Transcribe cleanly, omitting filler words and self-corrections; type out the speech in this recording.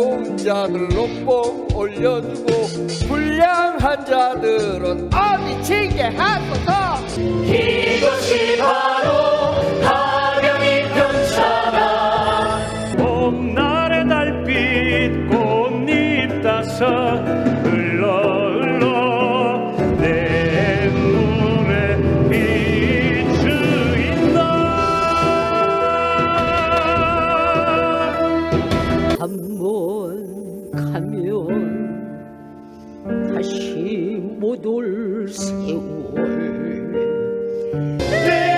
좋은 자들로 뽕 올려주고 불량한 자들은 어미치게 하소서. 이것이 바로 하명이 편찬아. 봄날의 달빛 꽃잎 따서 흘러 내 눈에 비추인다. 한 번 가면 다시 못 올 세월.